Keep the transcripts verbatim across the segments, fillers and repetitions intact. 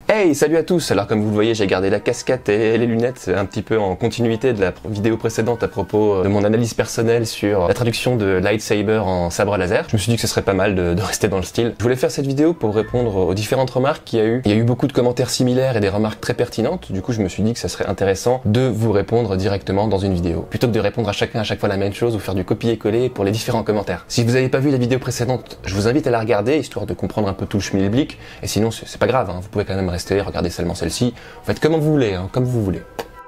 Hey, salut à tous. Alors comme vous le voyez, j'ai gardé la casquette et les lunettes, un petit peu en continuité de la vidéo précédente à propos de mon analyse personnelle sur la traduction de lightsaber en sabre laser. Je me suis dit que ce serait pas mal de, de rester dans le style. Je voulais faire cette vidéo pour répondre aux différentes remarques qu'il y a eu. Il y a eu beaucoup de commentaires similaires et des remarques très pertinentes. Du coup, je me suis dit que ça serait intéressant de vous répondre directement dans une vidéo, plutôt que de répondre à chacun à chaque fois la même chose ou faire du copier-coller pour les différents commentaires. Si vous n'avez pas vu la vidéo précédente, je vous invite à la regarder, histoire de comprendre un peu tout le schmilblick. Et sinon, c'est pas grave, hein, vous pouvez quand même rester, regardez seulement celle-ci. Faites comme vous voulez, hein, comme vous voulez.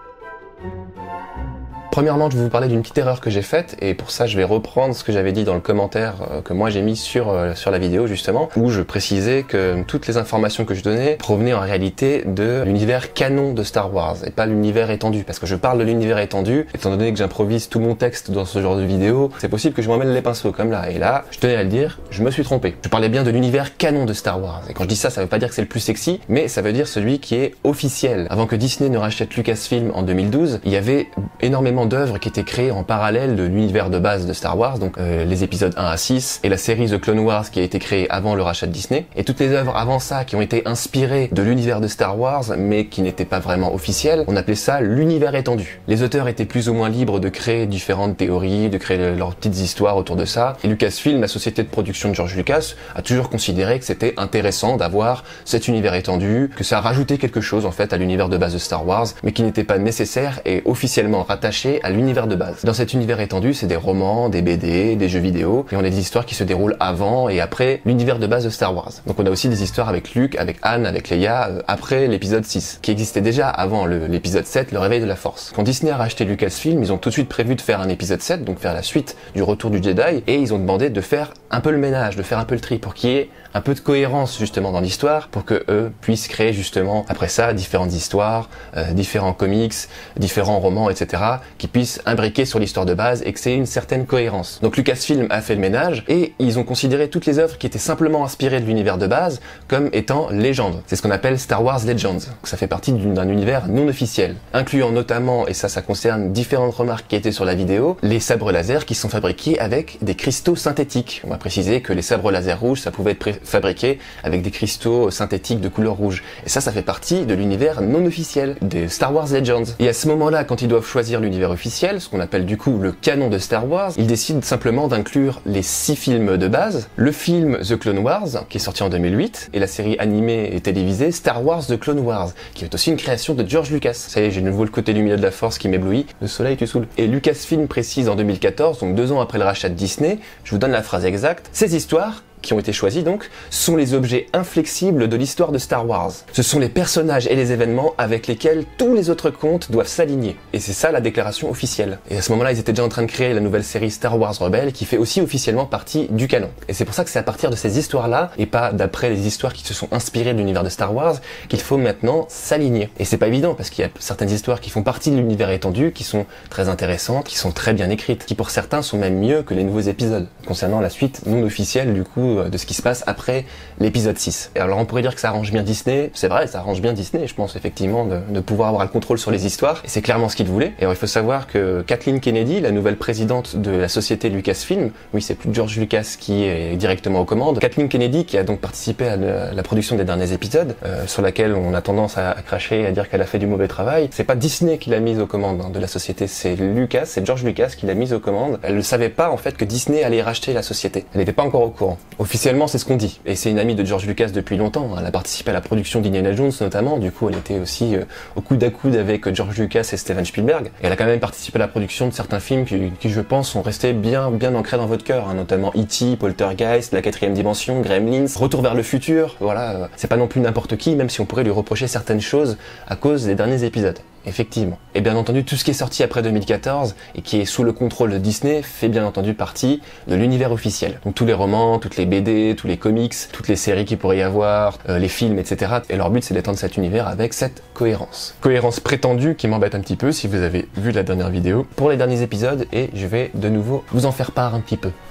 Premièrement, je vais vous parler d'une petite erreur que j'ai faite, et pour ça je vais reprendre ce que j'avais dit dans le commentaire euh, que moi j'ai mis sur, euh, sur la vidéo justement, où je précisais que toutes les informations que je donnais provenaient en réalité de l'univers canon de Star Wars, et pas l'univers étendu, parce que je parle de l'univers étendu, étant donné que j'improvise tout mon texte dans ce genre de vidéo, c'est possible que je m'emmêle les pinceaux comme là, et là, je tenais à le dire, je me suis trompé. Je parlais bien de l'univers canon de Star Wars, et quand je dis ça, ça veut pas dire que c'est le plus sexy, mais ça veut dire celui qui est officiel. Avant que Disney ne rachète Lucasfilm en deux mille douze, il y avait énormément d'œuvres qui étaient créées en parallèle de l'univers de base de Star Wars, donc euh, les épisodes un à six et la série The Clone Wars qui a été créée avant le rachat de Disney, et toutes les œuvres avant ça qui ont été inspirées de l'univers de Star Wars mais qui n'étaient pas vraiment officielles, on appelait ça l'univers étendu. Les auteurs étaient plus ou moins libres de créer différentes théories, de créer le, leurs petites histoires autour de ça, et Lucasfilm, la société de production de George Lucas, a toujours considéré que c'était intéressant d'avoir cet univers étendu, que ça rajoutait quelque chose en fait à l'univers de base de Star Wars, mais qui n'était pas nécessaire et officiellement rattaché à l'univers de base. Dans cet univers étendu, c'est des romans, des B D, des jeux vidéo, et on a des histoires qui se déroulent avant et après l'univers de base de Star Wars. Donc on a aussi des histoires avec Luke, avec Han, avec Leia, euh, après l'épisode six, qui existait déjà avant l'épisode sept, le réveil de la Force. Quand Disney a racheté Lucasfilm, ils ont tout de suite prévu de faire un épisode sept, donc faire la suite du retour du Jedi, et ils ont demandé de faire un peu le ménage, de faire un peu le tri, pour qu'il y ait un peu de cohérence justement dans l'histoire, pour que eux puissent créer justement après ça différentes histoires, euh, différents comics, différents romans, et cetera, qui puissent imbriquer sur l'histoire de base et que c'est une certaine cohérence. Donc Lucasfilm a fait le ménage et ils ont considéré toutes les œuvres qui étaient simplement inspirées de l'univers de base comme étant légendes. C'est ce qu'on appelle Star Wars Legends. Donc ça fait partie d'un univers non officiel, incluant notamment, et ça ça concerne différentes remarques qui étaient sur la vidéo, les sabres laser qui sont fabriqués avec des cristaux synthétiques. On va préciser que les sabres laser rouges, ça pouvait être fabriqué avec des cristaux synthétiques de couleur rouge. Et ça, ça fait partie de l'univers non officiel des Star Wars Legends. Et à ce moment-là, quand ils doivent choisir l'univers officiel, ce qu'on appelle du coup le canon de Star Wars, ils décident simplement d'inclure les six films de base, le film The Clone Wars, qui est sorti en deux mille huit, et la série animée et télévisée Star Wars The Clone Wars, qui est aussi une création de George Lucas. Ça y est, j'ai de nouveau le côté lumineux de la force qui m'éblouit. Le soleil, tu saoules. Et Lucasfilm précise en deux mille quatorze, donc deux ans après le rachat de Disney, je vous donne la phrase exacte, ces histoires qui ont été choisis donc, sont les objets inflexibles de l'histoire de Star Wars. Ce sont les personnages et les événements avec lesquels tous les autres contes doivent s'aligner. Et c'est ça la déclaration officielle. Et à ce moment-là, ils étaient déjà en train de créer la nouvelle série Star Wars Rebels, qui fait aussi officiellement partie du canon. Et c'est pour ça que c'est à partir de ces histoires-là, et pas d'après les histoires qui se sont inspirées de l'univers de Star Wars, qu'il faut maintenant s'aligner. Et c'est pas évident, parce qu'il y a certaines histoires qui font partie de l'univers étendu, qui sont très intéressantes, qui sont très bien écrites, qui pour certains sont même mieux que les nouveaux épisodes, concernant la suite non officielle du coup de ce qui se passe après l'épisode six. Et alors on pourrait dire que ça arrange bien Disney, c'est vrai, ça arrange bien Disney, je pense effectivement, de, de pouvoir avoir le contrôle sur les histoires, et c'est clairement ce qu'ils voulaient. Et alors il faut savoir que Kathleen Kennedy, la nouvelle présidente de la société Lucasfilm, oui c'est plus George Lucas qui est directement aux commandes, Kathleen Kennedy qui a donc participé à la production des derniers épisodes, euh, sur laquelle on a tendance à, à cracher et à dire qu'elle a fait du mauvais travail, c'est pas Disney qui l'a mise aux commandes hein, de la société, c'est Lucas, c'est George Lucas qui l'a mise aux commandes. Elle ne savait pas en fait que Disney allait racheter la société, elle n'était pas encore au courant. Officiellement c'est ce qu'on dit, et c'est une amie de George Lucas depuis longtemps, elle a participé à la production d'Indiana Jones notamment, du coup elle était aussi euh, au coude à coude avec George Lucas et Steven Spielberg, et elle a quand même participé à la production de certains films qui, qui je pense sont restés bien bien ancrés dans votre cœur, hein, notamment E T, Poltergeist, La quatrième dimension, Gremlins, Retour vers le futur, voilà, euh, c'est pas non plus n'importe qui, même si on pourrait lui reprocher certaines choses à cause des derniers épisodes. Effectivement. Et bien entendu, tout ce qui est sorti après deux mille quatorze et qui est sous le contrôle de Disney fait bien entendu partie de l'univers officiel. Donc tous les romans, toutes les B D, tous les comics, toutes les séries qu'il pourrait y avoir, euh, les films, et cetera. Et leur but c'est d'étendre cet univers avec cette cohérence. Cohérence prétendue qui m'embête un petit peu si vous avez vu la dernière vidéo pour les derniers épisodes, et je vais de nouveau vous en faire part un petit peu.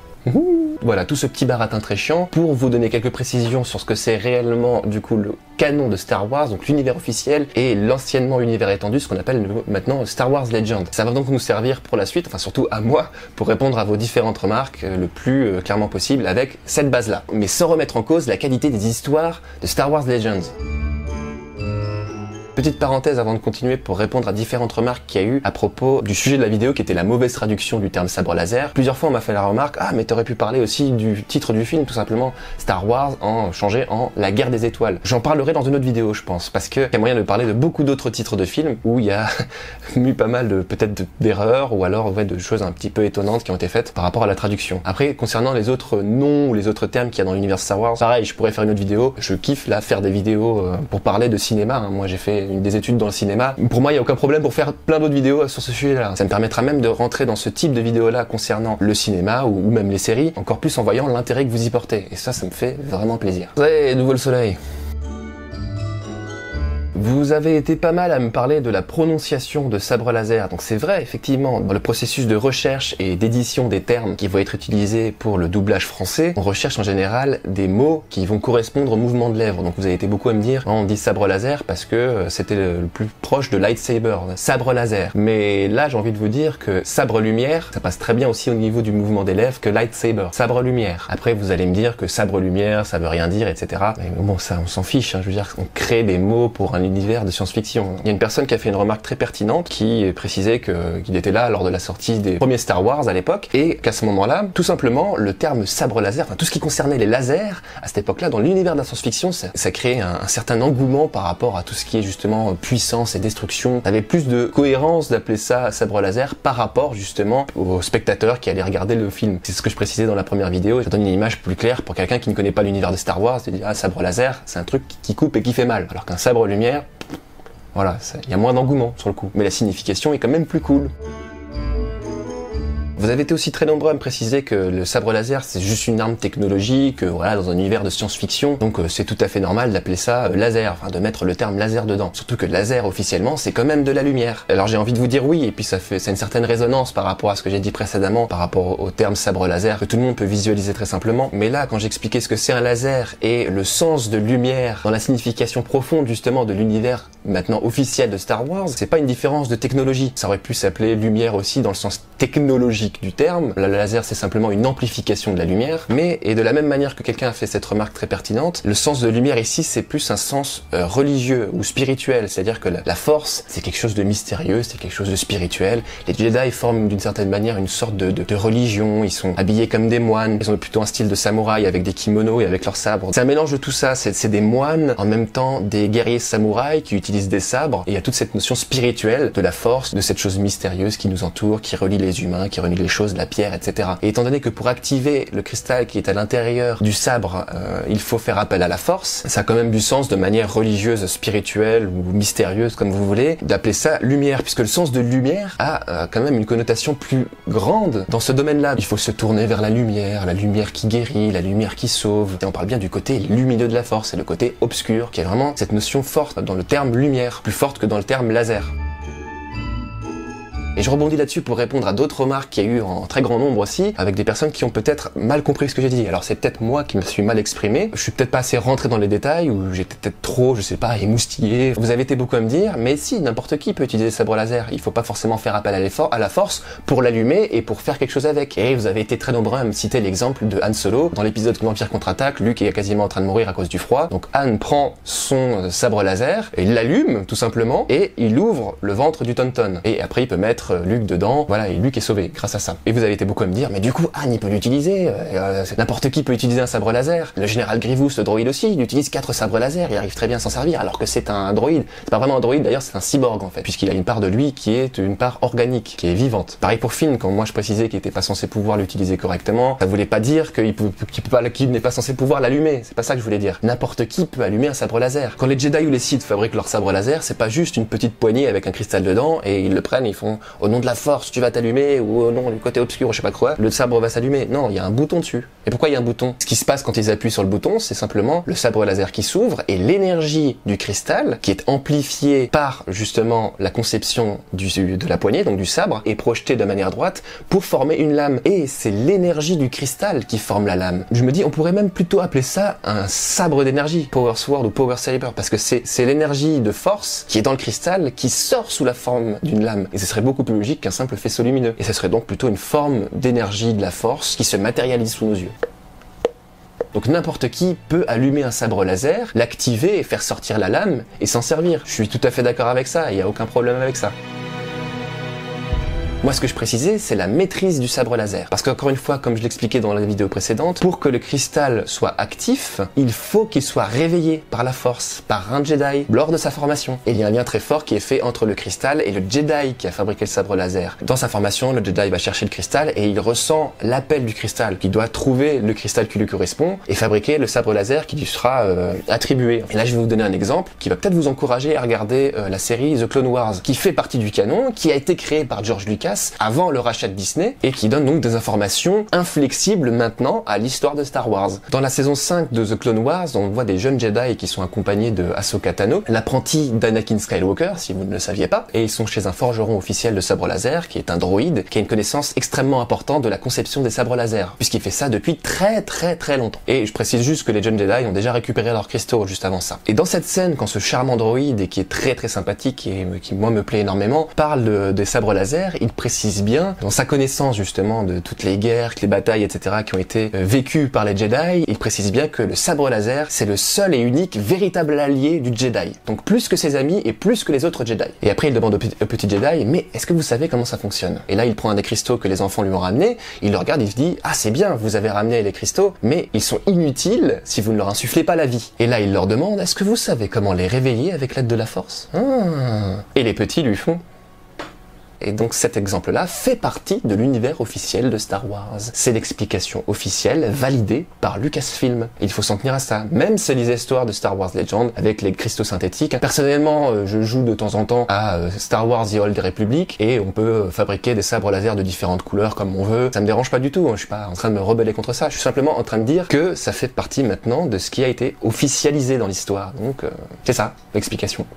Voilà, tout ce petit baratin très chiant pour vous donner quelques précisions sur ce que c'est réellement du coup le canon de Star Wars, donc l'univers officiel et l'anciennement univers étendu, ce qu'on appelle maintenant Star Wars Legend. Ça va donc nous servir pour la suite, enfin surtout à moi, pour répondre à vos différentes remarques euh, le plus euh, clairement possible avec cette base-là, mais sans remettre en cause la qualité des histoires de Star Wars Legends. Petite parenthèse avant de continuer pour répondre à différentes remarques qu'il y a eu à propos du sujet de la vidéo qui était la mauvaise traduction du terme sabre laser. Plusieurs fois on m'a fait la remarque, ah mais t'aurais pu parler aussi du titre du film tout simplement, Star Wars en changé en La Guerre des Étoiles. J'en parlerai dans une autre vidéo je pense, parce qu'il y a moyen de parler de beaucoup d'autres titres de films où il y a eu pas mal de peut-être d'erreurs ou alors ouais, de choses un petit peu étonnantes qui ont été faites par rapport à la traduction. Après concernant les autres noms ou les autres termes qu'il y a dans l'univers Star Wars, pareil je pourrais faire une autre vidéo, je kiffe là faire des vidéos euh, pour parler de cinéma, hein. Moi j'ai fait une, des études dans le cinéma, pour moi il n'y a aucun problème pour faire plein d'autres vidéos sur ce sujet-là. Ça me permettra même de rentrer dans ce type de vidéos-là concernant le cinéma ou, ou même les séries, encore plus en voyant l'intérêt que vous y portez. Et ça, ça me fait vraiment plaisir. Hey, nouveau le soleil. Vous avez été pas mal à me parler de la prononciation de sabre laser, donc c'est vrai effectivement, dans le processus de recherche et d'édition des termes qui vont être utilisés pour le doublage français, on recherche en général des mots qui vont correspondre au mouvement de lèvres. Donc vous avez été beaucoup à me dire, on dit sabre laser parce que c'était le plus proche de lightsaber, sabre laser. Mais là j'ai envie de vous dire que sabre lumière, ça passe très bien aussi au niveau du mouvement des lèvres que lightsaber, sabre lumière. Après vous allez me dire que sabre lumière ça veut rien dire, et cetera. Mais bon ça on s'en fiche, hein. Je veux dire on crée des mots pour un univers de science-fiction. Il y a une personne qui a fait une remarque très pertinente qui précisait que qu'il était là lors de la sortie des premiers Star Wars à l'époque et qu'à ce moment-là, tout simplement, le terme sabre laser, enfin tout ce qui concernait les lasers à cette époque-là dans l'univers de la science-fiction, ça, ça créait un, un certain engouement par rapport à tout ce qui est justement puissance et destruction. Ça avait plus de cohérence d'appeler ça sabre laser par rapport justement aux spectateurs qui allaient regarder le film. C'est ce que je précisais dans la première vidéo. Ça donne une image plus claire pour quelqu'un qui ne connaît pas l'univers de Star Wars. C'est-à-dire, ah, sabre laser, c'est un truc qui coupe et qui fait mal. Alors qu'un sabre lumière, voilà, il y a moins d'engouement sur le coup, mais la signification est quand même plus cool. Vous avez été aussi très nombreux à me préciser que le sabre laser c'est juste une arme technologique, euh, voilà, dans un univers de science-fiction, donc euh, c'est tout à fait normal d'appeler ça euh, laser, enfin de mettre le terme laser dedans. Surtout que laser officiellement c'est quand même de la lumière. Alors j'ai envie de vous dire oui, et puis ça fait, c'est une certaine résonance par rapport à ce que j'ai dit précédemment, par rapport au, au terme sabre laser, que tout le monde peut visualiser très simplement. Mais là, quand j'expliquais ce que c'est un laser et le sens de lumière dans la signification profonde justement de l'univers maintenant officiel de Star Wars, c'est pas une différence de technologie. Ça aurait pu s'appeler lumière aussi dans le sens technologique du terme. Le laser c'est simplement une amplification de la lumière, mais et de la même manière que quelqu'un a fait cette remarque très pertinente, le sens de lumière ici c'est plus un sens euh, religieux ou spirituel, c'est-à-dire que la, la force c'est quelque chose de mystérieux, c'est quelque chose de spirituel. Les Jedi forment d'une certaine manière une sorte de, de, de religion, ils sont habillés comme des moines, ils ont plutôt un style de samouraï avec des kimonos et avec leurs sabres. C'est un mélange de tout ça, c'est des moines en même temps des guerriers samouraïs qui utilisent des sabres, et il y a toute cette notion spirituelle de la force, de cette chose mystérieuse qui nous entoure, qui relie les humains, qui relie les choses, la pierre, et cetera. Et étant donné que pour activer le cristal qui est à l'intérieur du sabre, euh, il faut faire appel à la force, ça a quand même du sens de manière religieuse, spirituelle ou mystérieuse, comme vous voulez, d'appeler ça lumière, puisque le sens de lumière a euh, quand même une connotation plus grande dans ce domaine-là. Il faut se tourner vers la lumière, la lumière qui guérit, la lumière qui sauve. Et on parle bien du côté lumineux de la force, et le côté obscur, qui est vraiment cette notion forte dans le terme lumière, plus forte que dans le terme laser. Et je rebondis là-dessus pour répondre à d'autres remarques qu'il y a eu en très grand nombre aussi, avec des personnes qui ont peut-être mal compris ce que j'ai dit. Alors c'est peut-être moi qui me suis mal exprimé, je suis peut-être pas assez rentré dans les détails, ou j'étais peut-être trop, je sais pas, émoustillé. Vous avez été beaucoup à me dire, mais si, n'importe qui peut utiliser le sabre laser, il faut pas forcément faire appel à l'effort, à la force, pour l'allumer et pour faire quelque chose avec. Et vous avez été très nombreux à me citer l'exemple de Han Solo, dans l'épisode L'Empire contre-attaque, Luke est quasiment en train de mourir à cause du froid, donc Han prend son sabre laser, et il l'allume, tout simplement, et il ouvre le ventre du Tauntaun. Et après il peut mettre Luke dedans, voilà, et Luke est sauvé grâce à ça. Et vous avez été beaucoup à me dire, mais du coup, Han il peut l'utiliser, euh, n'importe qui peut utiliser un sabre laser, le général Grievous, le droïde aussi, il utilise quatre sabres laser, il arrive très bien à s'en servir, alors que c'est un droïde, c'est pas vraiment un droïde d'ailleurs, c'est un cyborg en fait, puisqu'il a une part de lui qui est une part organique, qui est vivante. Pareil pour Finn, quand moi je précisais qu'il était pas censé pouvoir l'utiliser correctement, ça voulait pas dire qu'il peut, qu'il peut pas, qu'il n'est pas censé pouvoir l'allumer, c'est pas ça que je voulais dire. N'importe qui peut allumer un sabre laser. Quand les Jedi ou les Sith fabriquent leur sabre laser, c'est pas juste une petite poignée avec un cristal dedans, et ils le prennent, ils font, au nom de la force, tu vas t'allumer, ou au nom du côté obscur, je sais pas quoi, le sabre va s'allumer. Non, il y a un bouton dessus. Et pourquoi il y a un bouton? Ce qui se passe quand ils appuient sur le bouton, c'est simplement le sabre laser qui s'ouvre, et l'énergie du cristal, qui est amplifiée par, justement, la conception du, de la poignée, donc du sabre, est projetée de manière droite pour former une lame. Et c'est l'énergie du cristal qui forme la lame. Je me dis, on pourrait même plutôt appeler ça un sabre d'énergie, Power Sword ou Power Saber, parce que c'est l'énergie de force qui est dans le cristal, qui sort sous la forme d'une lame. Et ce serait beaucoup plus logique qu'un simple faisceau lumineux. Et ce serait donc plutôt une forme d'énergie de la force qui se matérialise sous nos yeux. Donc n'importe qui peut allumer un sabre laser, l'activer et faire sortir la lame et s'en servir. Je suis tout à fait d'accord avec ça, il n'y a aucun problème avec ça. Moi, ce que je précisais, c'est la maîtrise du sabre laser. Parce qu'encore une fois, comme je l'expliquais dans la vidéo précédente, pour que le cristal soit actif, il faut qu'il soit réveillé par la force, par un Jedi, lors de sa formation. Et il y a un lien très fort qui est fait entre le cristal et le Jedi qui a fabriqué le sabre laser. Dans sa formation, le Jedi va chercher le cristal et il ressent l'appel du cristal, qui doit trouver le cristal qui lui correspond et fabriquer le sabre laser qui lui sera euh, attribué. Et là, je vais vous donner un exemple qui va peut-être vous encourager à regarder euh, la série The Clone Wars, qui fait partie du canon, qui a été créée par George Lucas avant le rachat de Disney et qui donne donc des informations inflexibles maintenant à l'histoire de Star Wars. Dans la saison cinq de The Clone Wars, on voit des jeunes Jedi qui sont accompagnés de Ahsoka Tano, l'apprenti d'Anakin Skywalker, si vous ne le saviez pas, et ils sont chez un forgeron officiel de sabre laser qui est un droïde qui a une connaissance extrêmement importante de la conception des sabres laser, puisqu'il fait ça depuis très très très longtemps. Et je précise juste que les jeunes Jedi ont déjà récupéré leurs cristaux juste avant ça. Et dans cette scène, quand ce charmant droïde, et qui est très très sympathique et qui moi me plaît énormément, parle de, des sabres laser, il précise bien, dans sa connaissance justement de toutes les guerres, les batailles, et cetera qui ont été euh, vécues par les Jedi, il précise bien que le sabre laser, c'est le seul et unique véritable allié du Jedi. Donc plus que ses amis et plus que les autres Jedi. Et après il demande au, au petit Jedi, mais est-ce que vous savez comment ça fonctionne? Et là il prend un des cristaux que les enfants lui ont ramené, il le regarde, il se dit, ah c'est bien, vous avez ramené les cristaux, mais ils sont inutiles si vous ne leur insufflez pas la vie. Et là il leur demande, est-ce que vous savez comment les réveiller avec l'aide de la force? ah. Et les petits lui font, et donc cet exemple-là fait partie de l'univers officiel de Star Wars. C'est l'explication officielle validée par Lucasfilm. Il faut s'en tenir à ça. Même c'est les histoires de Star Wars Legends avec les cristaux synthétiques. Personnellement, je joue de temps en temps à Star Wars The Old Republic et on peut fabriquer des sabres laser de différentes couleurs comme on veut. Ça me dérange pas du tout. Je suis pas en train de me rebeller contre ça. Je suis simplement en train de dire que ça fait partie maintenant de ce qui a été officialisé dans l'histoire. Donc euh, c'est ça, l'explication.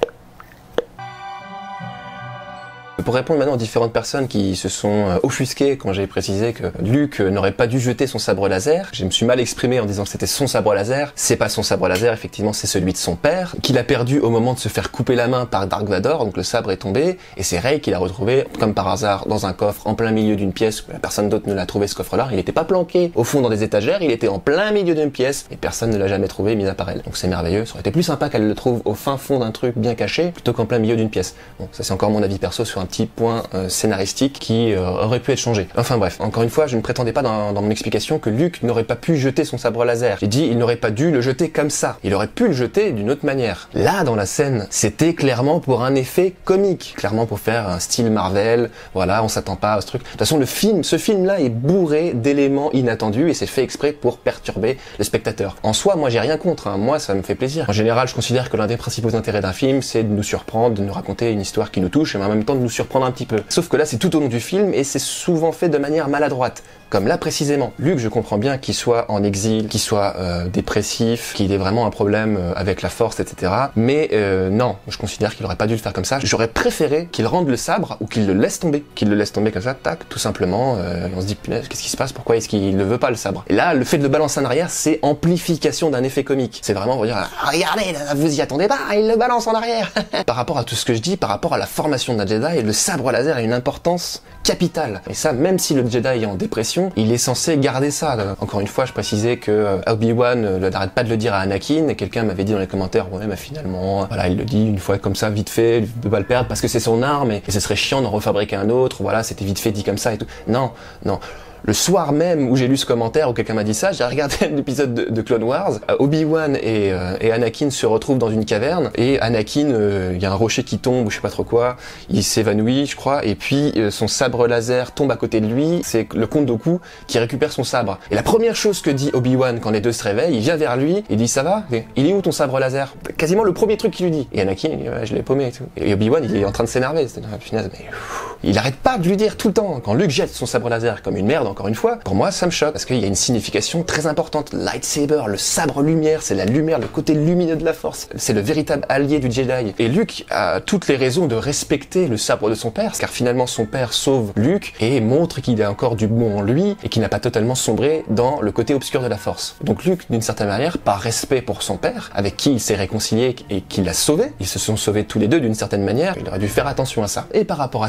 Pour répondre maintenant aux différentes personnes qui se sont offusquées quand j'ai précisé que Luke n'aurait pas dû jeter son sabre laser, je me suis mal exprimé en disant que c'était son sabre laser. C'est pas son sabre laser, effectivement c'est celui de son père, qu'il a perdu au moment de se faire couper la main par Dark Vador, donc le sabre est tombé, et c'est Rey qui l'a retrouvé, comme par hasard, dans un coffre en plein milieu d'une pièce, où personne d'autre ne l'a trouvé ce coffre-là. Il n'était pas planqué au fond dans des étagères, il était en plein milieu d'une pièce, et personne ne l'a jamais trouvé, mis à part elle. Donc c'est merveilleux, ça aurait été plus sympa qu'elle le trouve au fin fond d'un truc bien caché, plutôt qu'en plein milieu d'une pièce. Bon, ça c'est encore mon avis perso sur un petit point euh, scénaristique qui euh, aurait pu être changé. Enfin bref, encore une fois, je ne prétendais pas dans, dans mon explication que Luke n'aurait pas pu jeter son sabre laser. J'ai dit il n'aurait pas dû le jeter comme ça. Il aurait pu le jeter d'une autre manière. Là, dans la scène, c'était clairement pour un effet comique, clairement pour faire un style Marvel. Voilà, on s'attend pas à ce truc. De toute façon, le film, ce film-là est bourré d'éléments inattendus et c'est fait exprès pour perturber le spectateur. En soi, moi, j'ai rien contre. Hein. Moi, ça me fait plaisir. En général, je considère que l'un des principaux intérêts d'un film, c'est de nous surprendre, de nous raconter une histoire qui nous touche, mais en même temps de nous surprendre un petit peu. Sauf que là, c'est tout au long du film et c'est souvent fait de manière maladroite. Comme là précisément. Luke, je comprends bien qu'il soit en exil, qu'il soit euh, dépressif, qu'il ait vraiment un problème euh, avec la force, et cetera. Mais euh, non, je considère qu'il aurait pas dû le faire comme ça. J'aurais préféré qu'il rende le sabre ou qu'il le laisse tomber. Qu'il le laisse tomber comme ça, tac, tout simplement. Euh, on se dit, punaise, qu'est-ce qui se passe? Pourquoi est-ce qu'il ne veut pas le sabre? Et là, le fait de le balancer en arrière, c'est amplification d'un effet comique. C'est vraiment pour dire, ah, regardez, là, vous y attendez pas, il le balance en arrière. Par rapport à tout ce que je dis, par rapport à la formation d'un Jedi, le sabre laser a une importance capitale. Et ça, même si le Jedi est en dépression, il est censé garder ça. Encore une fois, je précisais que Obi-Wan euh, n'arrête pas de le dire à Anakin, et quelqu'un m'avait dit dans les commentaires, ouais, bah finalement, voilà, il le dit une fois comme ça, vite fait, il peut pas le perdre parce que c'est son arme, et, et ce serait chiant d'en refabriquer un autre, voilà, c'était vite fait dit comme ça et tout. Non, non. Le soir même où j'ai lu ce commentaire, où quelqu'un m'a dit ça, j'ai regardé l'épisode de, de Clone Wars. Obi-Wan et, euh, et Anakin se retrouvent dans une caverne, et Anakin, il euh, y a un rocher qui tombe, ou je sais pas trop quoi, il s'évanouit, je crois, et puis euh, son sabre laser tombe à côté de lui, c'est le comte Dooku qui récupère son sabre. Et la première chose que dit Obi-Wan quand les deux se réveillent, il vient vers lui, il dit ça va? Il est où ton sabre laser? Quasiment le premier truc qu'il lui dit. Et Anakin, il dit ouais, je l'ai paumé et tout. Et Obi-Wan, il est en train de s'énerver, c'est ah, punaise, mais il arrête pas de lui dire tout le temps. Quand Luke jette son sabre laser comme une merde, encore une fois, pour moi ça me choque parce qu'il y a une signification très importante. Lightsaber, le sabre lumière, c'est la lumière, le côté lumineux de la force. C'est le véritable allié du Jedi. Et Luke a toutes les raisons de respecter le sabre de son père, car finalement son père sauve Luke et montre qu'il a encore du bon en lui et qu'il n'a pas totalement sombré dans le côté obscur de la force. Donc Luke, d'une certaine manière, par respect pour son père, avec qui il s'est réconcilié et qui l'a sauvé, ils se sont sauvés tous les deux d'une certaine manière, il aurait dû faire attention à ça. Et par rapport à ça, j'ai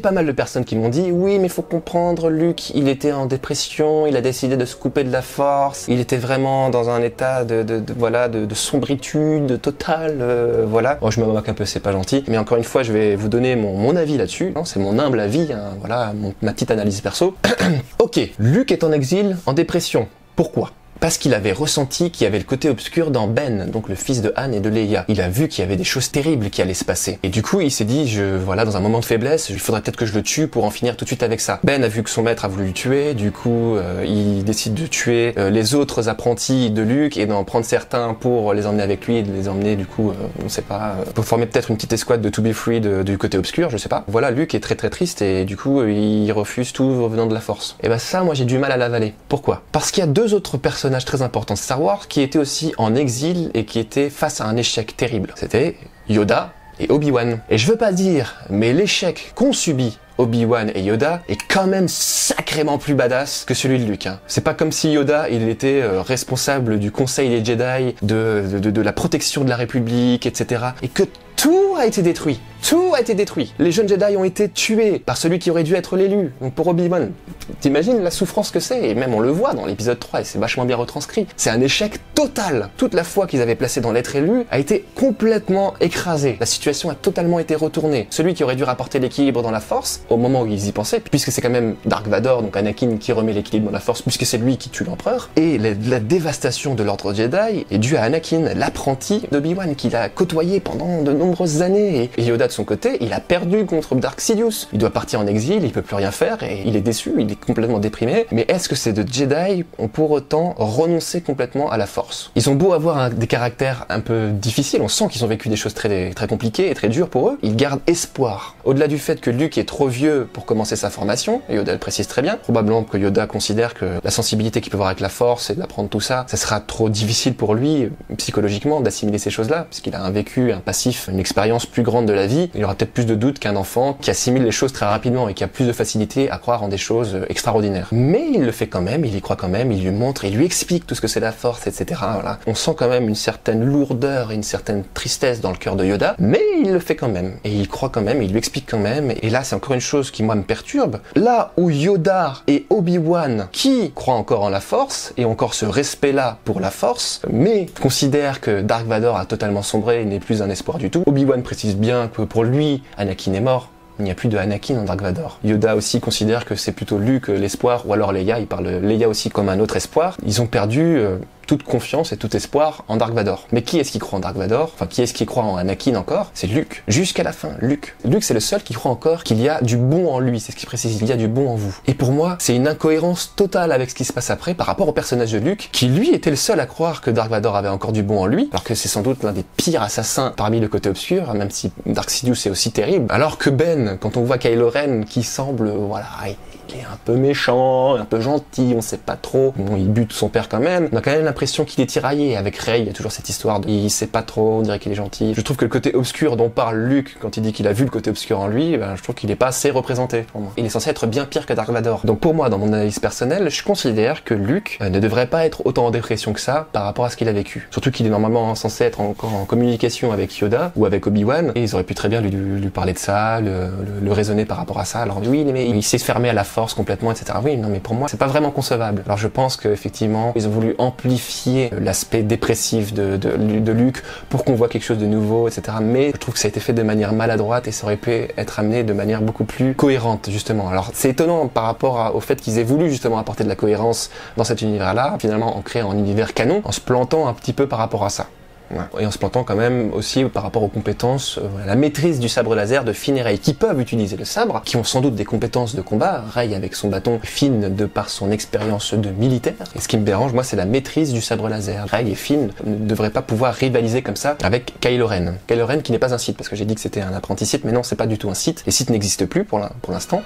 pas mal de personnes qui m'ont dit, oui, mais faut comprendre, Luke, il était en dépression, il a décidé de se couper de la force, il était vraiment dans un état de, de, de voilà, de, de sombritude totale, euh, voilà. Bon, je me moque un peu, c'est pas gentil, mais encore une fois, je vais vous donner mon, mon avis là-dessus, hein, c'est mon humble avis, hein, voilà, mon, ma petite analyse perso. Ok, Luke est en exil, en dépression. Pourquoi ? Parce qu'il avait ressenti qu'il y avait le côté obscur dans Ben, donc le fils de Han et de Leia. Il a vu qu'il y avait des choses terribles qui allaient se passer. Et du coup, il s'est dit, je, voilà, dans un moment de faiblesse, il faudrait peut-être que je le tue pour en finir tout de suite avec ça. Ben a vu que son maître a voulu le tuer, du coup, euh, il décide de tuer euh, les autres apprentis de Luke et d'en prendre certains pour les emmener avec lui et de les emmener, du coup, euh, on sait pas, euh, pour former peut-être une petite escouade de To Be Free de, du côté obscur, je sais pas. Voilà, Luke est très très triste et du coup, il refuse tout venant de la Force. Et bah ça, moi j'ai du mal à l'avaler. Pourquoi ? Parce qu'il y a deux autres personnages très importants Star Wars qui était aussi en exil et qui était face à un échec terrible. C'était Yoda et Obi-Wan. Et je veux pas dire, mais l'échec qu'ont subi Obi-Wan et Yoda est quand même sacrément plus badass que celui de Luke. Hein. C'est pas comme si Yoda, il était euh, responsable du Conseil des Jedi, de, de, de, de la protection de la République, et cetera. Et que tout a été détruit. Tout a été détruit. Les jeunes Jedi ont été tués par celui qui aurait dû être l'élu. Donc pour Obi-Wan, t'imagines la souffrance que c'est, et même on le voit dans l'épisode trois, et c'est vachement bien retranscrit. C'est un échec total. Toute la foi qu'ils avaient placée dans l'être élu a été complètement écrasée. La situation a totalement été retournée. Celui qui aurait dû rapporter l'équilibre dans la Force, au moment où ils y pensaient, puisque c'est quand même Dark Vador, donc Anakin, qui remet l'équilibre dans la Force, puisque c'est lui qui tue l'empereur, et la, la dévastation de l'ordre Jedi est due à Anakin, l'apprenti d'Obi-Wan, qu'il a côtoyé pendant de nombreuses années. Et Yoda, de son côté, il a perdu contre Dark Sidious. Il doit partir en exil, il peut plus rien faire, et il est déçu, il est complètement déprimé. Mais est-ce que ces deux Jedi ont pour autant renoncé complètement à la Force? Ils ont beau avoir un, des caractères un peu difficiles, on sent qu'ils ont vécu des choses très, très compliquées et très dures pour eux, ils gardent espoir. Au-delà du fait que Luke est trop vieux pour commencer sa formation, et Yoda le précise très bien, probablement que Yoda considère que la sensibilité qu'il peut avoir avec la Force et d'apprendre tout ça, ça sera trop difficile pour lui, psychologiquement, d'assimiler ces choses-là, puisqu'il a un vécu, un passif, une expérience plus grande de la vie. Il aura peut-être plus de doutes qu'un enfant qui assimile les choses très rapidement et qui a plus de facilité à croire en des choses extraordinaires. Mais il le fait quand même, il y croit quand même, il lui montre, il lui explique tout ce que c'est la Force, et cetera. Voilà. On sent quand même une certaine lourdeur et une certaine tristesse dans le cœur de Yoda, mais il le fait quand même. Et il croit quand même, il lui explique quand même. Et là, c'est encore une chose qui, moi, me perturbe. Là où Yoda et Obi-Wan, qui croient encore en la Force, et encore ce respect-là pour la Force, mais considèrent que Dark Vador a totalement sombré et n'est plus un espoir du tout. Obi-Wan précise bien que pour lui, Anakin est mort. Il n'y a plus de Anakin en Dark Vador. Yoda aussi considère que c'est plutôt Luke l'espoir, ou alors Leia, il parle de Leia aussi comme un autre espoir. Ils ont perdu euh, toute confiance et tout espoir en Dark Vador. Mais qui est-ce qui croit en Dark Vador? Enfin, qui est-ce qui croit en Anakin encore? C'est Luke. Jusqu'à la fin, Luke. Luke, c'est le seul qui croit encore qu'il y a du bon en lui. C'est ce qu'il précise, il y a du bon en vous. Et pour moi, c'est une incohérence totale avec ce qui se passe après par rapport au personnage de Luke, qui lui était le seul à croire que Dark Vador avait encore du bon en lui, alors que c'est sans doute l'un des pires assassins parmi le côté obscur, même si Dark Sidious est aussi terrible. Alors que Ben, quand on voit Kylo Ren qui semble, voilà, il est un peu méchant, un peu gentil, on sait pas trop. Bon, il bute son père quand même. On a quand même l'impression qu'il est tiraillé. Avec Rey, il y a toujours cette histoire de il sait pas trop, on dirait qu'il est gentil. Je trouve que le côté obscur dont parle Luke quand il dit qu'il a vu le côté obscur en lui, ben, je trouve qu'il est pas assez représenté pour moi. Il est censé être bien pire que Dark Vador. Donc pour moi, dans mon analyse personnelle, je considère que Luke euh, ne devrait pas être autant en dépression que ça par rapport à ce qu'il a vécu. Surtout qu'il est normalement censé être encore en communication avec Yoda ou avec Obi-Wan, et ils auraient pu très bien lui, lui parler de ça, le, le, le raisonner par rapport à ça. Alors oui, mais il s'est fermé à la Force complètement, et cetera. Oui, non, mais pour moi, c'est pas vraiment concevable. Alors je pense qu'effectivement, ils ont voulu amplifier l'aspect dépressif de, de, de Luke pour qu'on voit quelque chose de nouveau, et cetera. Mais je trouve que ça a été fait de manière maladroite et ça aurait pu être amené de manière beaucoup plus cohérente, justement. Alors c'est étonnant par rapport à, au fait qu'ils aient voulu justement apporter de la cohérence dans cet univers-là, finalement en créant un univers canon, en se plantant un petit peu par rapport à ça. Ouais. Et en se plantant quand même aussi par rapport aux compétences, euh, la maîtrise du sabre laser de Finn et Rey, qui peuvent utiliser le sabre, qui ont sans doute des compétences de combat, Rey avec son bâton, Finn de par son expérience de militaire. Et ce qui me dérange, moi, c'est la maîtrise du sabre laser. Rey et Finn ne devraient pas pouvoir rivaliser comme ça avec Kylo Ren. Kylo Ren qui n'est pas un Sith, parce que j'ai dit que c'était un apprenti Sith, mais non, c'est pas du tout un Sith. Les Sith n'existent plus pour l'instant.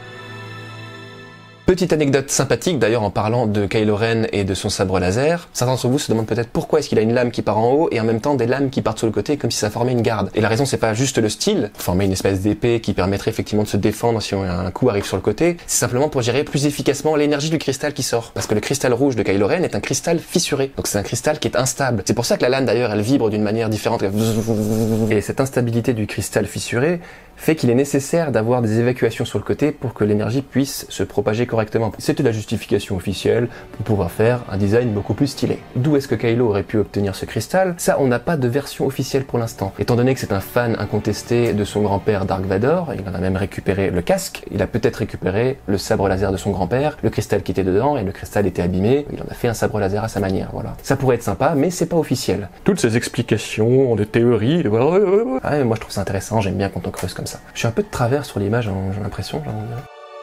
Petite anecdote sympathique d'ailleurs en parlant de Kylo Ren et de son sabre laser. Certains d'entre vous se demandent peut-être pourquoi est-ce qu'il a une lame qui part en haut et en même temps des lames qui partent sur le côté comme si ça formait une garde. Et la raison c'est pas juste le style, former une espèce d'épée qui permettrait effectivement de se défendre si un coup arrive sur le côté, c'est simplement pour gérer plus efficacement l'énergie du cristal qui sort. Parce que le cristal rouge de Kylo Ren est un cristal fissuré, donc c'est un cristal qui est instable. C'est pour ça que la lame d'ailleurs elle vibre d'une manière différente. Et cette instabilité du cristal fissuré fait qu'il est nécessaire d'avoir des évacuations sur le côté pour que l'énergie puisse se propager correctement. C'était la justification officielle pour pouvoir faire un design beaucoup plus stylé. D'où est-ce que Kylo aurait pu obtenir ce cristal? Ça, on n'a pas de version officielle pour l'instant. Étant donné que c'est un fan incontesté de son grand-père Dark Vador, il en a même récupéré le casque, il a peut-être récupéré le sabre laser de son grand-père, le cristal qui était dedans, et le cristal était abîmé, il en a fait un sabre laser à sa manière, voilà. Ça pourrait être sympa, mais c'est pas officiel. Toutes ces explications, des théories, et voilà, ah, mais moi je trouve ça intéressant, j'aime bien quand on creuse comme ça. Je suis un peu de travers sur l'image, j'ai l'impression, j'ai envie de dire.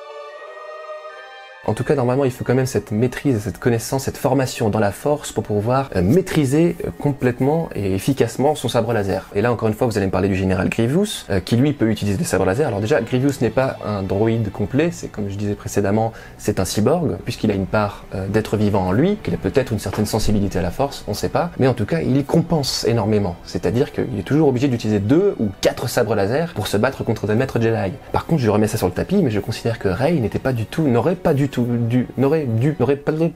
En tout cas, normalement, il faut quand même cette maîtrise, cette connaissance, cette formation dans la force pour pouvoir euh, maîtriser euh, complètement et efficacement son sabre laser. Et là, encore une fois, vous allez me parler du général Grievous, euh, qui lui peut utiliser des sabres laser. Alors déjà, Grievous n'est pas un droïde complet, c'est comme je disais précédemment, c'est un cyborg, puisqu'il a une part euh, d'être vivant en lui, qu'il a peut-être une certaine sensibilité à la force, on sait pas, mais en tout cas, il compense énormément. C'est-à-dire qu'il est toujours obligé d'utiliser deux ou quatre sabres laser pour se battre contre des maîtres Jedi. Par contre, je remets ça sur le tapis, mais je considère que Rey n'était pas du tout, n'aurait pas du tout dû, n'aurait dû, n'aurait pas dû,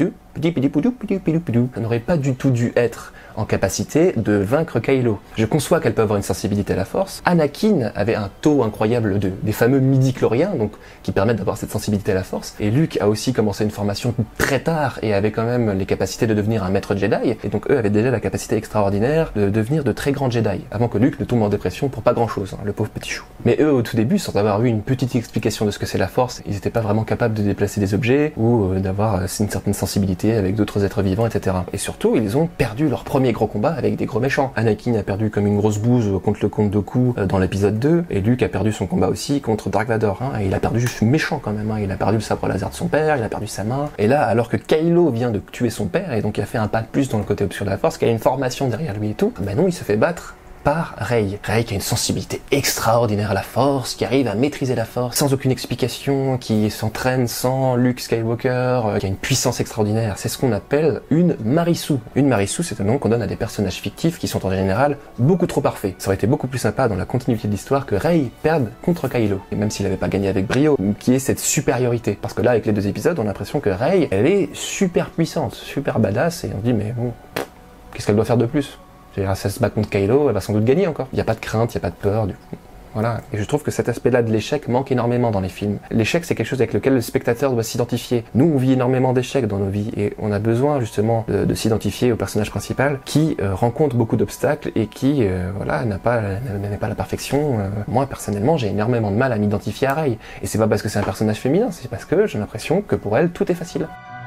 n'aurait pas du tout dû être en capacité de vaincre Kylo. Je conçois qu'elle peut avoir une sensibilité à la force. Anakin avait un taux incroyable de, des fameux midi-chloriens, donc qui permettent d'avoir cette sensibilité à la force. Et Luke a aussi commencé une formation très tard et avait quand même les capacités de devenir un maître Jedi. Et donc eux avaient déjà la capacité extraordinaire de devenir de très grands Jedi, avant que Luke ne tombe en dépression pour pas grand-chose, hein, le pauvre petit chou. Mais eux, au tout début, sans avoir eu une petite explication de ce que c'est la force, ils n'étaient pas vraiment capables de déplacer des objets ou euh, d'avoir euh, une certaine sensibilité avec d'autres êtres vivants, et cetera. Et surtout, ils ont perdu leur premier gros combat avec des gros méchants. Anakin a perdu comme une grosse bouse contre le comte Dooku dans l'épisode deux, et Luke a perdu son combat aussi contre Dark Vador, hein, et il a perdu juste méchant quand même, hein. Il a perdu le sabre laser de son père, il a perdu sa main, et là, alors que Kylo vient de tuer son père, et donc il a fait un pas de plus dans le côté obscur de la force, qu'il a une formation derrière lui et tout, ben non, il se fait battre par Rey. Rey qui a une sensibilité extraordinaire à la force, qui arrive à maîtriser la force sans aucune explication, qui s'entraîne sans Luke Skywalker, euh, qui a une puissance extraordinaire. C'est ce qu'on appelle une Marisou. Une Marisou, c'est un nom qu'on donne à des personnages fictifs qui sont en général beaucoup trop parfaits. Ça aurait été beaucoup plus sympa dans la continuité de l'histoire que Rey perde contre Kylo, et même s'il n'avait pas gagné avec brio, qui est cette supériorité. Parce que là, avec les deux épisodes, on a l'impression que Rey, elle est super puissante, super badass, et on se dit, mais bon, qu'est-ce qu'elle doit faire de plus? Si elle se bat contre Kylo, elle va sans doute gagner encore. Il n'y a pas de crainte, il n'y a pas de peur, du coup. Voilà. Et je trouve que cet aspect-là de l'échec manque énormément dans les films. L'échec, c'est quelque chose avec lequel le spectateur doit s'identifier. Nous, on vit énormément d'échecs dans nos vies et on a besoin justement de, de s'identifier au personnage principal qui euh, rencontre beaucoup d'obstacles et qui, euh, voilà, n'a pas, n'est pas la perfection. Euh, moi, personnellement, j'ai énormément de mal à m'identifier à Rey. Et c'est pas parce que c'est un personnage féminin, c'est parce que j'ai l'impression que pour elle, tout est facile.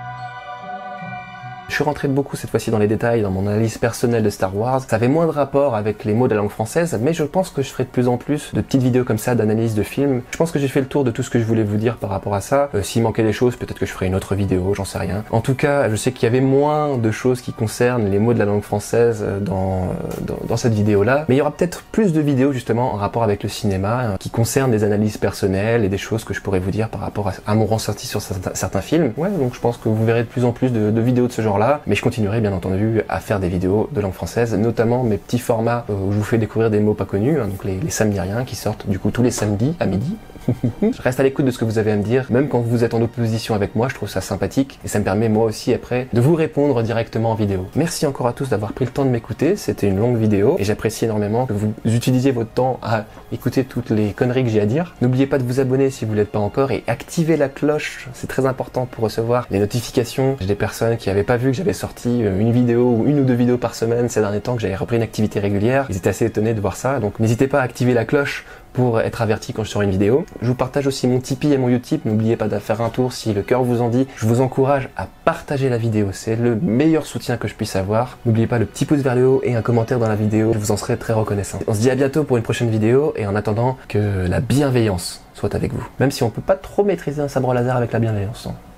Je suis rentré beaucoup cette fois-ci dans les détails, dans mon analyse personnelle de Star Wars. Ça avait moins de rapport avec les mots de la langue française, mais je pense que je ferai de plus en plus de petites vidéos comme ça, d'analyse de films. Je pense que j'ai fait le tour de tout ce que je voulais vous dire par rapport à ça. Euh, S'il manquait des choses, peut-être que je ferai une autre vidéo, j'en sais rien. En tout cas, je sais qu'il y avait moins de choses qui concernent les mots de la langue française dans, dans, dans cette vidéo-là, mais il y aura peut-être plus de vidéos justement en rapport avec le cinéma, hein, qui concernent des analyses personnelles et des choses que je pourrais vous dire par rapport à, à mon ressenti sur certains, certains films. Ouais, donc je pense que vous verrez de plus en plus de, de vidéos de ce genre-là. Mais je continuerai bien entendu à faire des vidéos de langue française, notamment mes petits formats où je vous fais découvrir des mots pas connus, hein, donc les, les samediriens qui sortent du coup tous les samedis à midi. Je reste à l'écoute de ce que vous avez à me dire, même quand vous êtes en opposition avec moi, je trouve ça sympathique et ça me permet moi aussi après de vous répondre directement en vidéo. Merci encore à tous d'avoir pris le temps de m'écouter, c'était une longue vidéo et j'apprécie énormément que vous utilisiez votre temps à écouter toutes les conneries que j'ai à dire. N'oubliez pas de vous abonner si vous ne l'êtes pas encore et activez la cloche, c'est très important pour recevoir les notifications. J'ai des personnes qui n'avaient pas vu que j'avais sorti une vidéo ou une ou deux vidéos par semaine ces derniers temps, que j'avais repris une activité régulière. Ils étaient assez étonnés de voir ça, donc n'hésitez pas à activer la cloche pour être averti quand je sors une vidéo. Je vous partage aussi mon Tipeee et mon Utip, n'oubliez pas de faire un tour si le cœur vous en dit. Je vous encourage à partager la vidéo, c'est le meilleur soutien que je puisse avoir. N'oubliez pas le petit pouce vers le haut et un commentaire dans la vidéo, je vous en serai très reconnaissant. On se dit à bientôt pour une prochaine vidéo et en attendant que la bienveillance soit avec vous. Même si on peut pas trop maîtriser un sabre laser avec la bienveillance. Non.